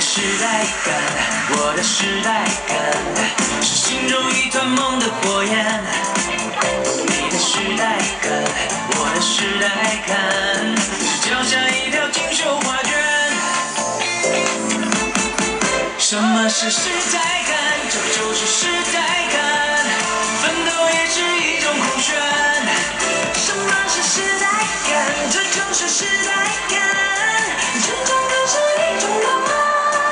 时代感，我的时代感，是心中一团梦的火焰。你的时代感，我的时代感，是脚下一条锦绣画卷。什么是时代感？这就是时代感，奋斗也是一种酷炫。什么是时代感？这就是时代感，成长更是一种浪漫。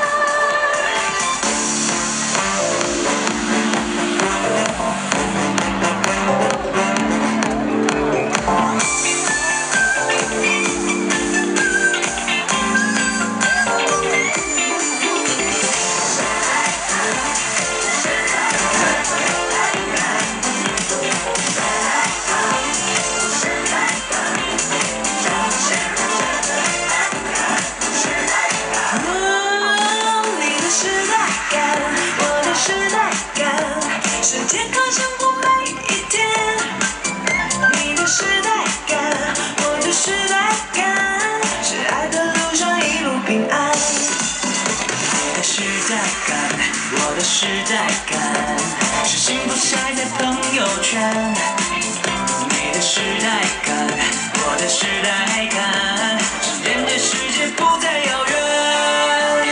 健康生活每一天，你的时代感，我的时代感，是爱的路上一路平安。你的时代感，我的时代感，是幸福晒在朋友圈。你的时代感，我的时代感，是连接世界不再遥远。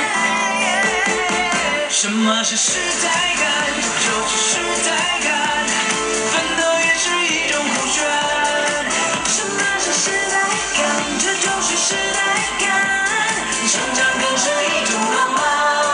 什么是时代感？就是时代感，奋斗也是一种酷炫。什么是时代感？这就是时代感，成长更是一种浪漫。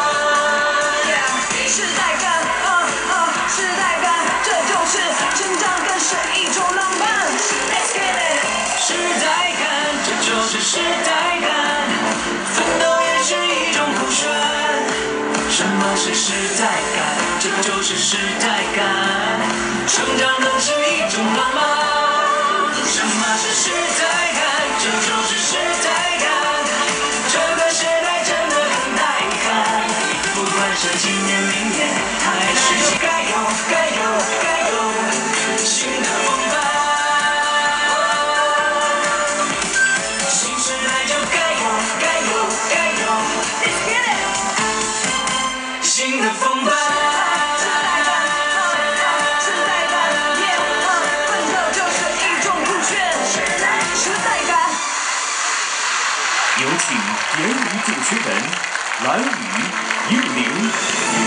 时代感，时代感，这就是成长更是一种浪漫。Let's get it。时代感，这就是时代感，奋斗也是一种酷炫。什么是时代感？这就是时代感，成长更是一种浪漫。什么是时代感？这就是时代感，这个时代真的很带感。不管是今年、明年，还是该有新的风范。新时代就该有 Let's get it。新的风范。 有请联谊主持人蓝宇、玉玲。